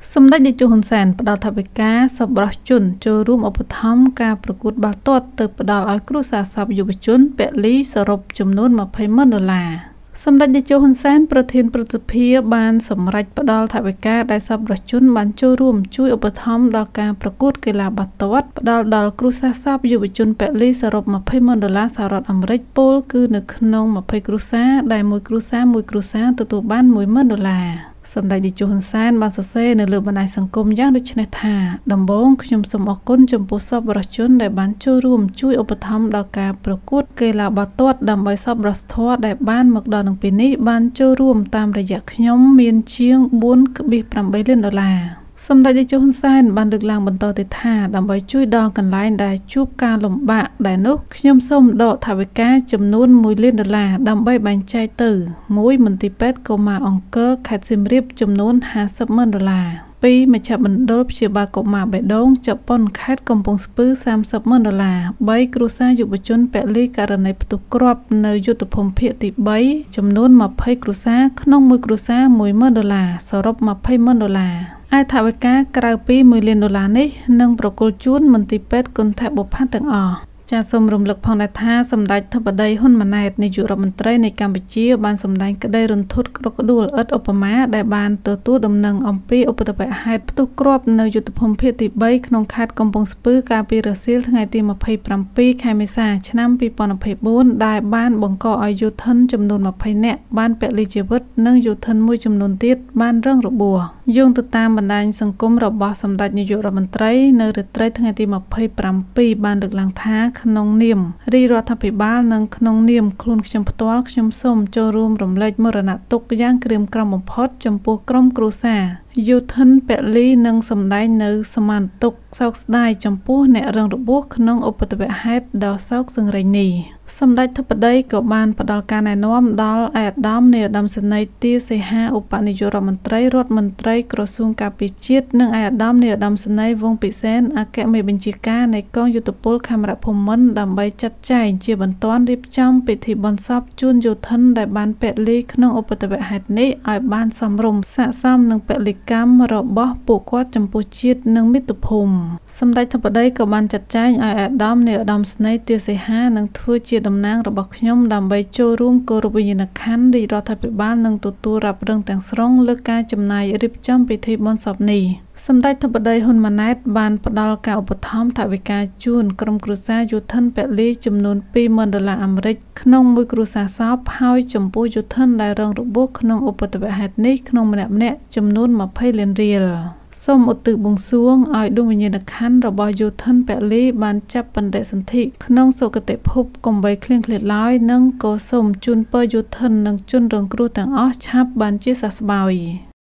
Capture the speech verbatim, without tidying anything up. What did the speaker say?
សម្ដេចតេជោហ៊ុនសែនផ្ដល់ថវិកាសប្បុរសជនចូលរួមឧបត្ថម្ភការប្រកួតបាល់ទាត់ទៅផ្ដល់ឲ្យគ្រួសារសពយុវជនពលីសរុបចំនួនម្ភៃម៉ឺនដុល្លារសម្ដេចតេជោហ៊ុនសែនប្រធានព្រឹទ្ធសភាបានសម្រេចផ្ដល់ថវិកាដែលសប្បុរសជនបានចូលរួមជួយឧបត្ថម្ភដល់ការប្រកួតកីឡាបាល់ទាត់ផ្ដល់ដល់គ្រួសារសពយុវជនពលីសរុបម្ភៃម៉ឺនដុល្លារសហរដ្ឋអាមេរិកពលគឺនៅក្នុងម្ភៃគ្រួសារដែលមួយគ្រួសារមួយគ្រួសារទទួលបានមួយម៉ឺនដុល្លារសម្ដេចតេជោហ៊ុនសែនបានសរសេរនៅលើបណ្ដាញសង្គមយ៉ាងដូចនេះថាដំបូងខ្ញុំសូមអរគុណចំពោះសប្បុរសជនដែលបានចូលរួមជួយឧបត្ថម្ភដល់ការប្រកួតកីឡាបាល់ទាត់ដើម្បីសប្បុរសធម៌ដែលបានមកដល់នឹងពេលនេះបានចូលរួមតាមរយៈខ្ញុំមានជាងបួនដុល្លារលានដុល្លារសម្ដេចតេជោហ៊ុនសែនបានលើកឡើងបន្តទៀតថាដើម្បីជួយដល់កន្លែងដែលជួបការលំបាកដែលនោះខ្ញុំសូមដកថវិកាចំនួនមួយលានដុល្លារដើម្បីបែងចែកទៅមួយមន្ទីរពេទ្យកុមារអង្គរខេត្តសៀមរាបចំនួនห้าสิบម៉ឺនដុល្លារពីរមជ្ឈមណ្ឌលព្យាបាលកុមារបេះដូងជប៉ុនខេត្តកំពង់ស្ពឺសាមសិបម៉ឺនដុល្លារបីគ្រួសារយុវជនពលីករណីផ្ទុះគ្រាប់នៅយុទ្ធភូមិភាគទីបីចំនួនម្ភៃគ្រួសារក្នុងមួយគ្រួសារមួយម៉ឺនដុល្លារសរុបម្ភៃម៉ឺនដុល្លារឯថវិកាក្រៅពីមួយលានដុល្លារនេះនឹងប្រគល់ជូនមន្ទីរពេទ្យគុណធបុប្ផាទាំងអស់ចាសសូមរំលឹកផងដែរថាសម្ដេចធិបតីហ៊ុនម៉ាណែតនាយករដ្ឋមន្ត្រីនៃកម្ពុជាបានសម្ដែងក្តីរន្ធត់ក្រកដួលឥតឧបមាដែលបានទទួលដំណឹងអំពីឧបទ្ទវហេតុផ្ទុះគ្រាប់នៅយុទ្ធភូមិភាគទីបីក្នុងខេត្តកំពង់ស្ពឺកាលពីរសៀលថ្ងៃទីម្ភៃប្រាំពីរខែមេសាឆ្នាំពីរពាន់ម្ភៃបួនដែលបានបង្កឲ្យយោធិនចំនួនម្ភៃនាក់បានពលីជីវិតនិងយោធិនមួយចំនួនទៀតបានរងរបួសយោងទៅតាមបណ្ដាញសង្គមរបស់សម្ដេចនាយករដ្ឋមន្ត្រីនៅរាត្រីថ្ងៃទីម្ភៃប្រាំពីរបានលើកឡើងថាក្នុងនាមរាជរដ្ឋាភិបាលនិងក្នុងនាមខ្លួនខ្ញុំផ្ទាល់ខ្ញុំសូមចូលរួមរំលែកមរណទុក្ខយ៉ាងក្រៀមក្រំបំផុតចំពោះក្រុមគ្រួសារយោធិនពលីនិងសម្ដែងនៅសមានទុក្ខសោកស្ដាយចំពោះអ្នករងរបួសក្នុងឧបទ្ទវហេតុដ៏សោកសង្រេងនេះសម្ដេចធិបតីក៏បានផ្ដល់ការណែនាំដល់ឯកឧត្តមនាយឧត្តមសេនីយ៍ទាសីហាឧបនាយករដ្ឋមន្ត្រីរដ្ឋមន្ត្រីក្រសួងការពារជាតិនិងឯកឧត្តមនាយឧត្តមសេនីយ៍វង្សពិសេនអគ្គមេបញ្ជាការនៃកងយោធពលខេមរភូមិន្ទដើម្បីចាត់ចែងជាបន្ទាន់រៀបចំពិធីបុណ្យសពជូនយោធិនដែលបានពលីក្នុងឧបទ្ទវហេតុនេះឲ្យបានសមរម្យស័ក្តិសមនឹងពលីកម្មរបស់ពួកគាត់ចំពោះជាតិនិងមាតុភូមិសម្ដេចធិបតីក៏បានចាត់ចែងឲ្យឯកឧត្តមនាយឧត្តមសេនីយ៍ទាសីហានឹងធ្វើជាតំណាងរបស់ខ្ញុំដើម្បីចូលរួមគោរពវិញ្ញាណក្ខន្ធរាជរដ្ឋាភិបាលនិងទទួលរ៉ាប់រងទាំងស្រុងលើការចំណាយរៀបចំពិធីបុណ្យសពនេះសម្ដេចធិបតីហ៊ុនម៉ាណែតបានផ្ដល់ការឧបត្ថម្ភថវិកាជូនក្រុមគ្រួសារយោធិនពលីចំនួនពីរម៉ឺនដុល្លារអាមេរិកក្នុងមួយគ្រួសារសពហើយចំពោះយោធិនដែលរងរបួសក្នុងឧបទ្ទវហេតុនេះក្នុងម្នាក់ម្នាក់ចំនួនម្ភៃលានរៀលសូមឧទ្ទិសបួងសួងឲ្យដួងវិញ្ញាណក្ខន្ធរបស់យោធិនពលីបានចាប់បដិសន្ធិក្នុងសុគតិភពកុំបីឃ្លៀងឃ្លាតឡើយនិងក៏សូមជូនពរយោធិននិងជនរងគ្រោះទាំងអស់ឆាប់បានជាសះស្បើយ